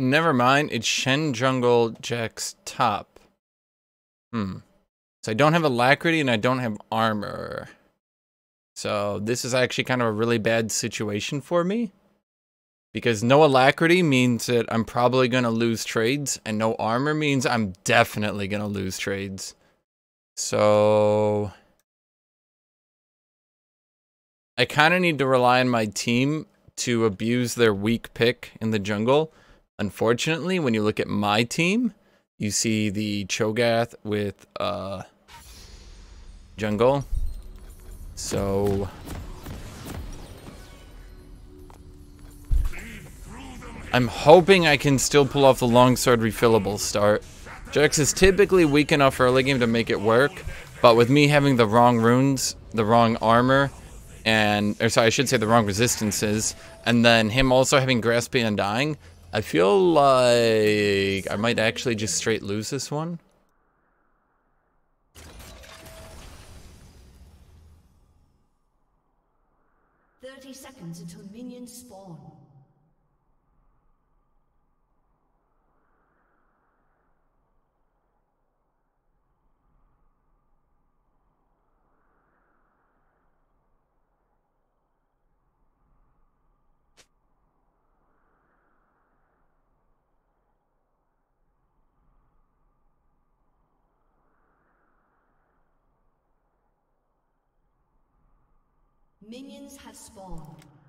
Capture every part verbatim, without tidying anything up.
Never mind. It's Shen Jungle Jack's top. Hmm. So I don't have Alacrity and I don't have Armor. So this is actually kind of a really bad situation for me. Because no Alacrity means that I'm probably going to lose trades. And no Armor means I'm definitely going to lose trades. So I kind of need to rely on my team to abuse their weak pick in the jungle. Unfortunately, when you look at my team, you see the Cho'Gath with uh, jungle. So I'm hoping I can still pull off the longsword refillable start. Jax is typically weak enough early game to make it work, but with me having the wrong runes, the wrong armor, and or sorry, I should say the wrong resistances, and then him also having Grasping Undying, I feel like I might actually just straight lose this one. thirty seconds until minions spawn. Minions have spawned.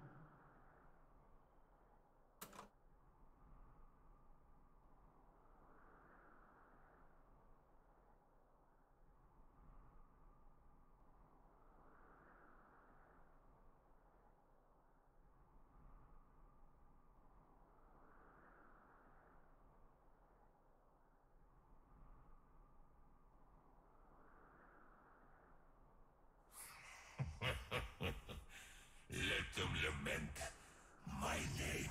Let them lament my name.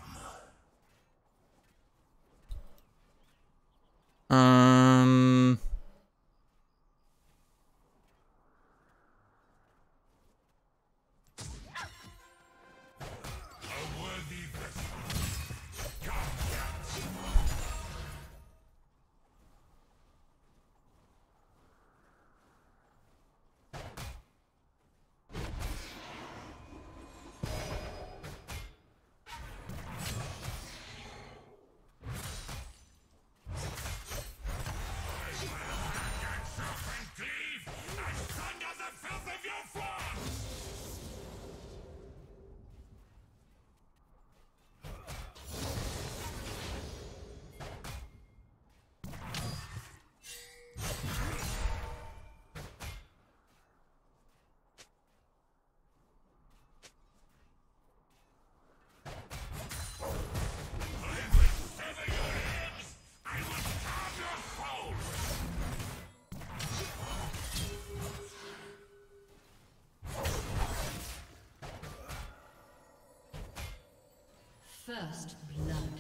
Um... First blood.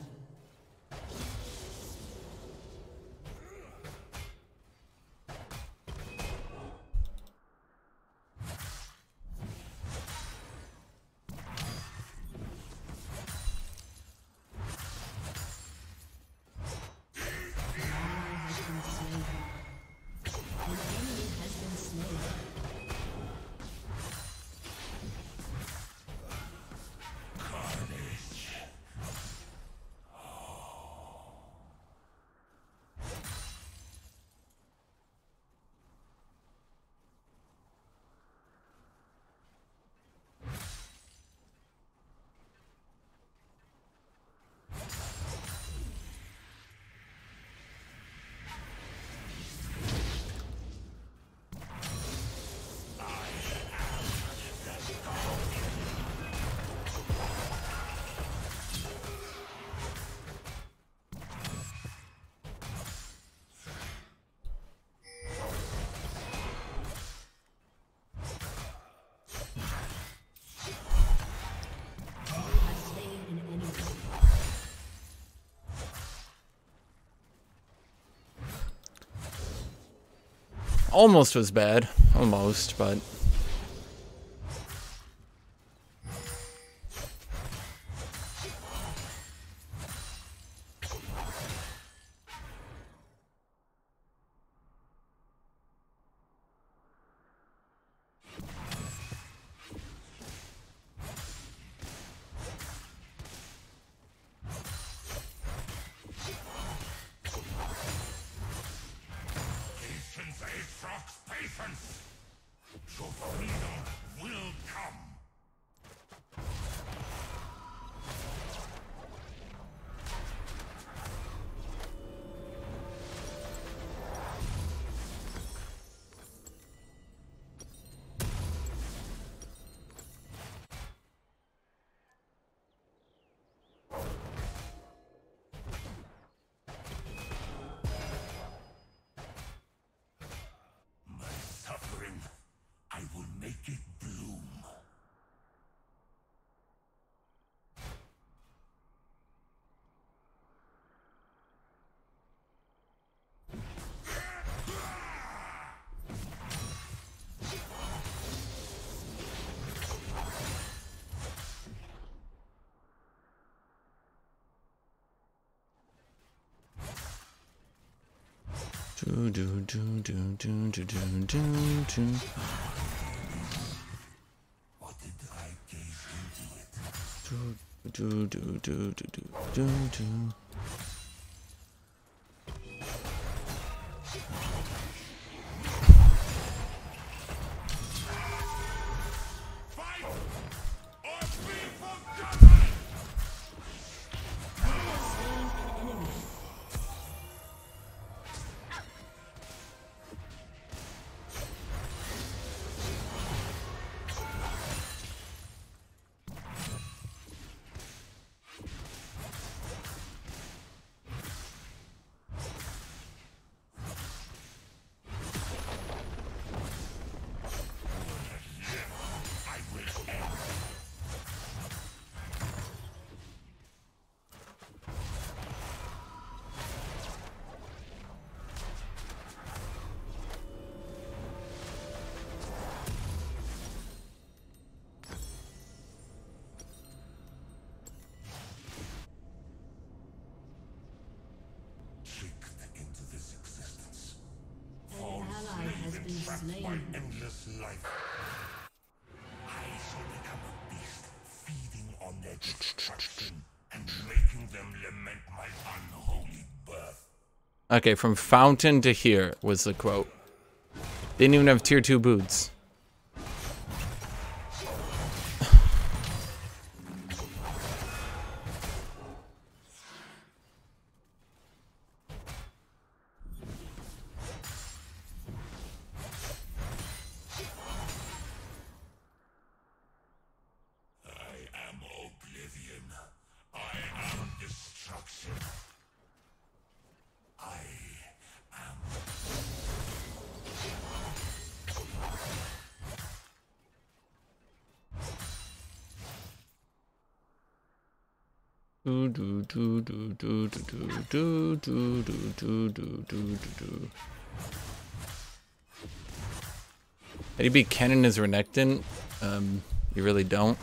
Almost was bad. Almost, but... patience. Your freedom will come. Do do do do do do do do do. What did I gaze into it? Do do do do do do do do. Fight or be forgotten! My endless life. I shall become a beast, feeding on their destruction and making them lament my unholy birth. Okay, from fountain to here was the quote. Didn't even have tier two boots. Do do do do do do do do do do do do do. How do you beat Kennen as Renekton? Um, you really don't.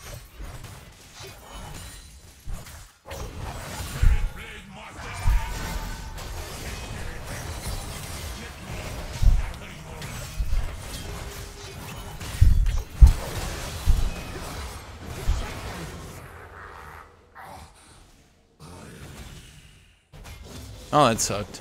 Oh, that sucked.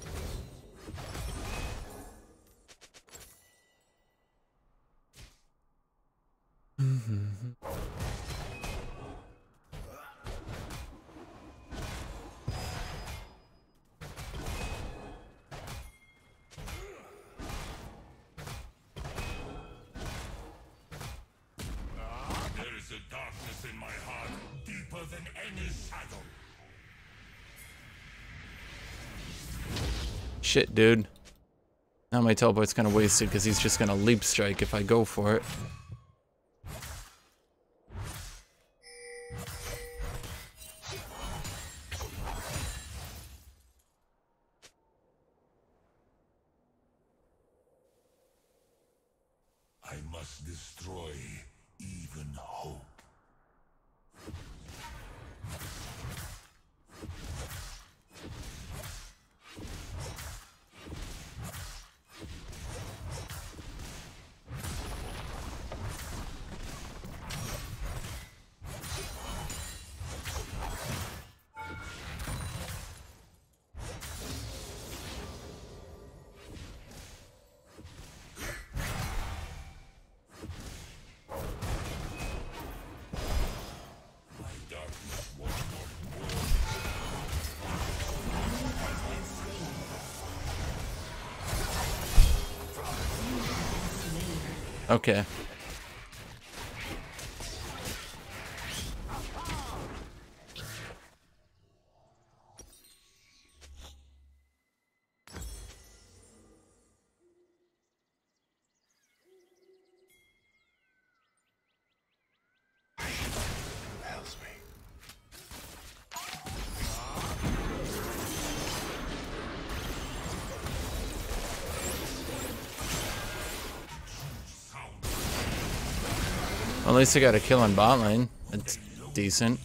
There is a darkness in my heart, deeper than any shadow. Shit, dude. Now my teleport's kind of wasted because he's just gonna leap strike if I go for it. I must destroy even hope. Okay. Well, at least I got a kill on bot lane. That's decent.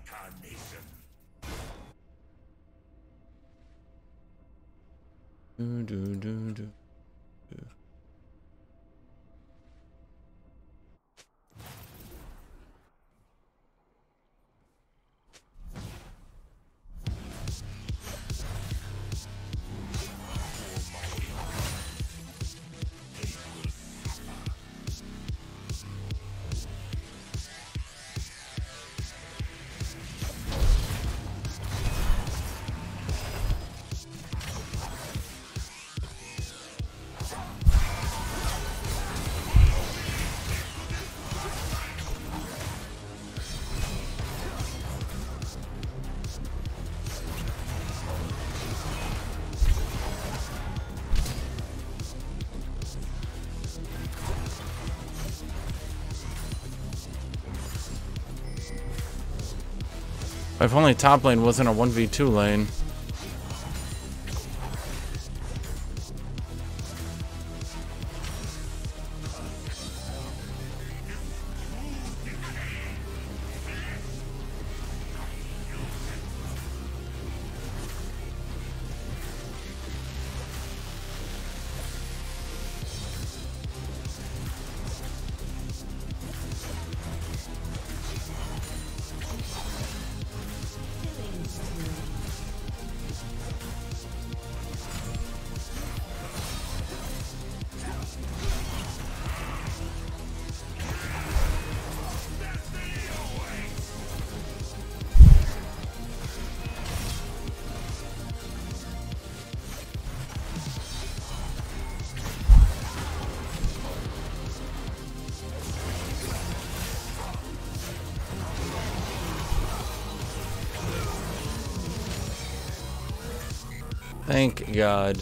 Do, do, do, do. If only top lane wasn't a one v two lane. Thank God.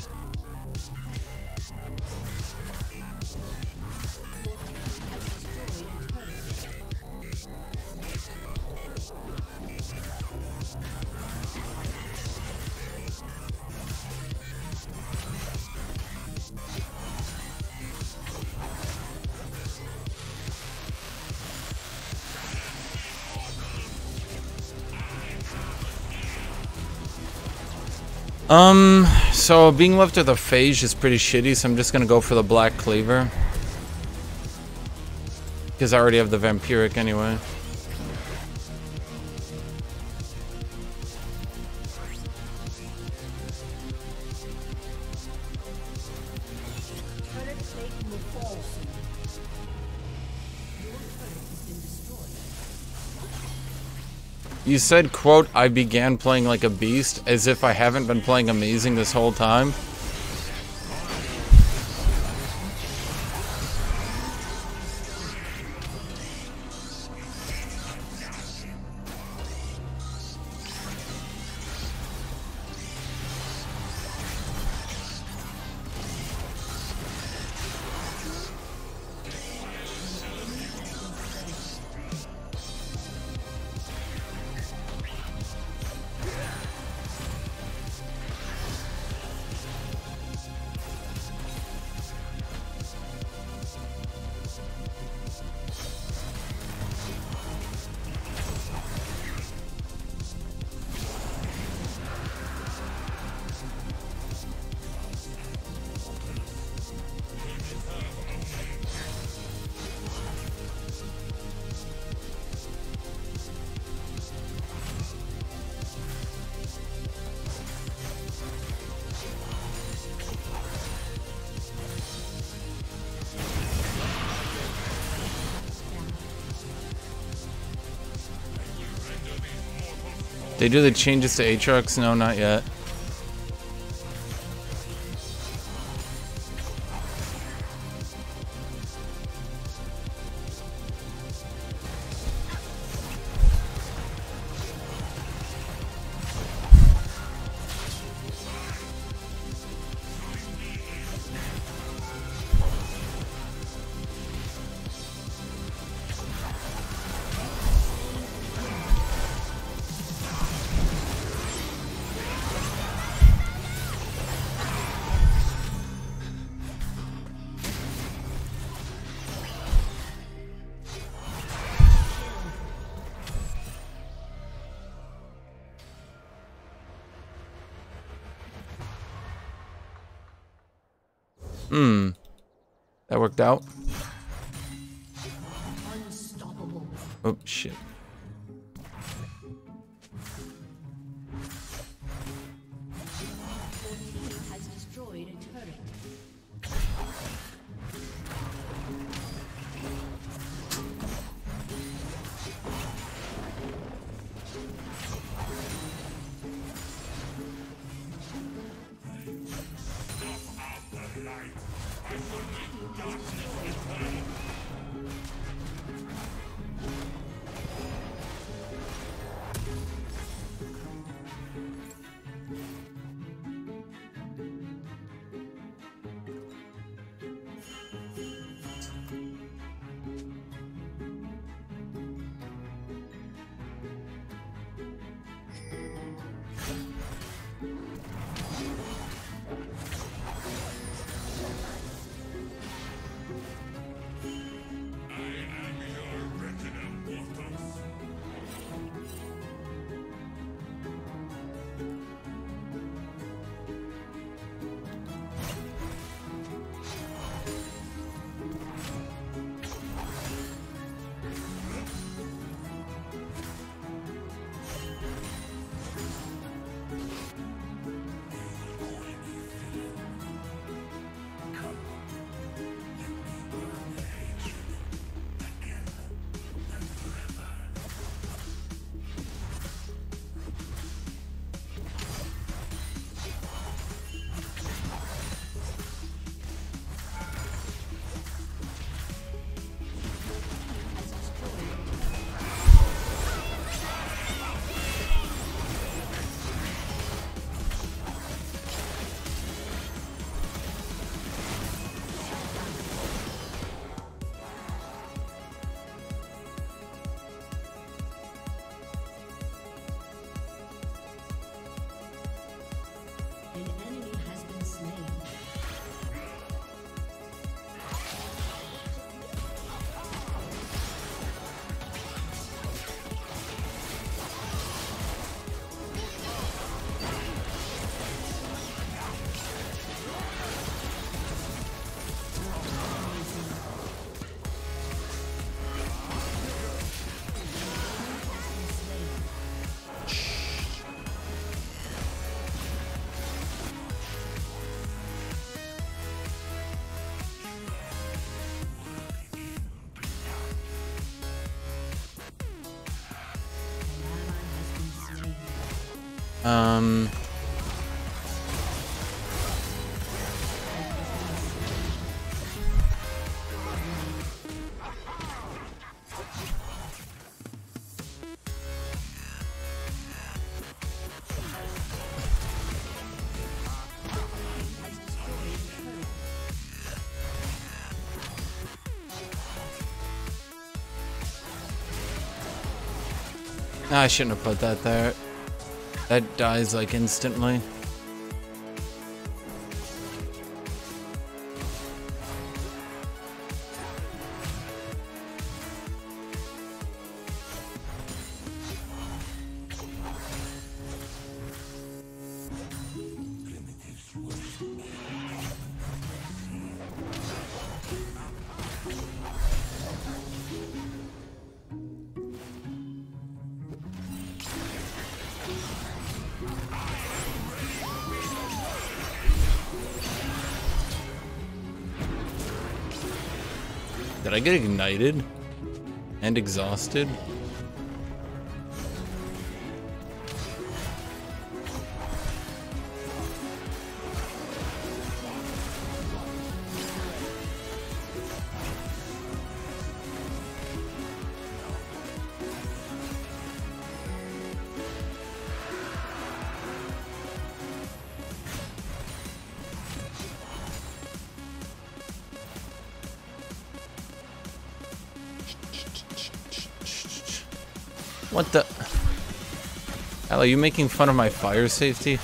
Um, so being left with a phage is pretty shitty, so I'm just gonna go for the black cleaver. Because I already have the vampiric anyway. You said, quote, I began playing like a beast, as if I haven't been playing amazing this whole time. They do the changes to Aatrox? No, not yet. Hmm. That worked out. Unstoppable. Oh, shit. Your team has destroyed a turret. An enemy has been slain. Um. I shouldn't have put that there. That dies like instantly. Did I get ignited and exhausted? What the? Al, are you making fun of my fire safety?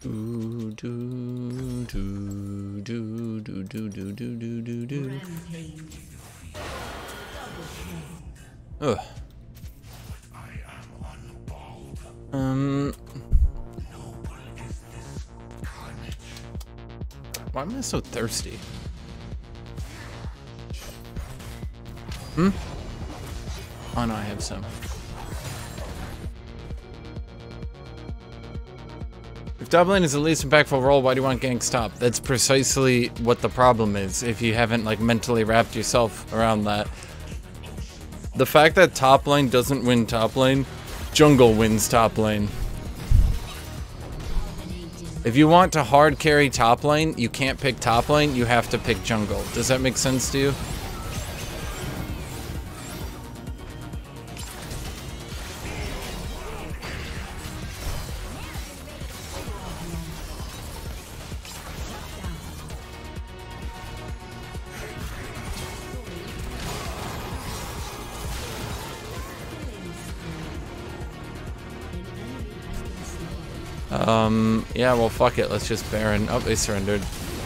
Do do do do do do do do do do do. Rampage. Ugh. Um. Why am I so thirsty? Hmm? Oh no, I have some. If top lane is the least impactful role, why do you want gank stop? That's precisely what the problem is, if you haven't like mentally wrapped yourself around that. The fact that top lane doesn't win top lane, jungle wins top lane. If you want to hard carry top lane, you can't pick top lane, you have to pick jungle. Does that make sense to you? Um, yeah, well, fuck it. Let's just Baron. Oh, they surrendered.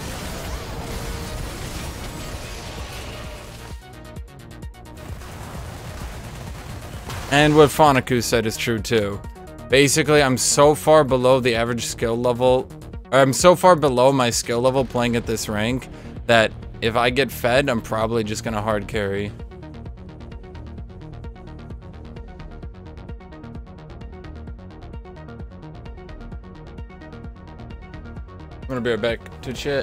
And what Fanaku said is true, too. Basically, I'm so far below the average skill level. Or I'm so far below my skill level playing at this rank that if I get fed, I'm probably just gonna hard carry. I'm gonna be right back to chat.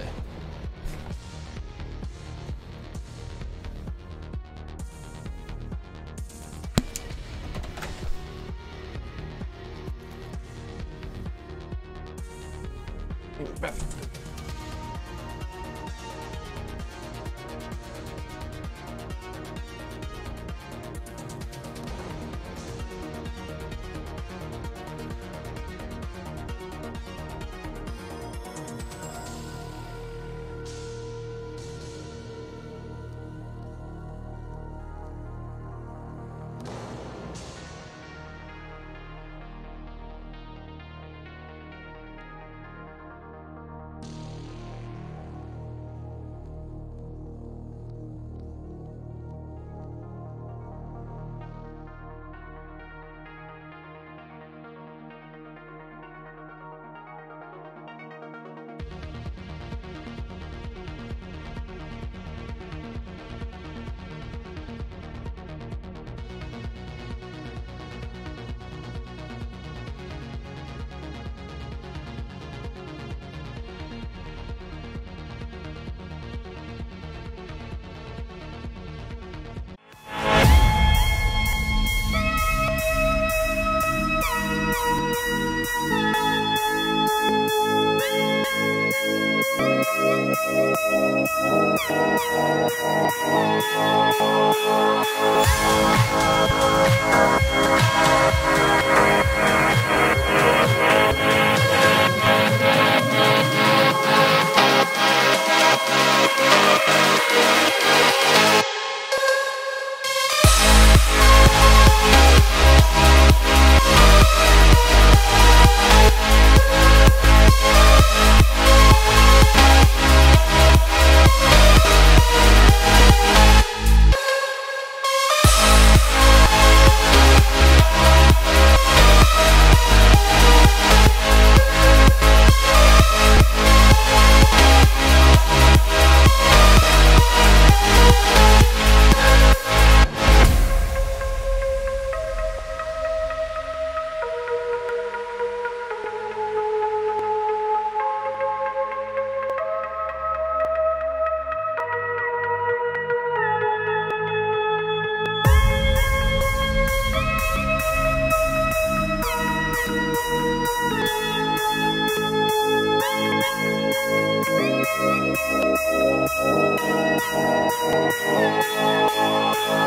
We'll be right back.